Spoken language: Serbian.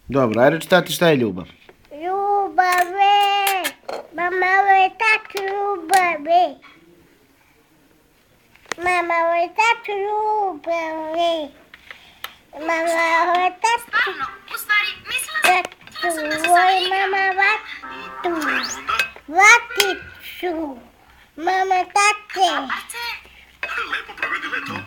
Dobro, ajde recitati šta je ljubav. Ljubave, mama voli tatu ljubave. Mama voli tatu ljubave. Mama voli tatu. Stvarno, u stvari, mislila sam da se Voli sada mama vatu. Vaticu. Mama tate. Ate, Lepo provedi leto.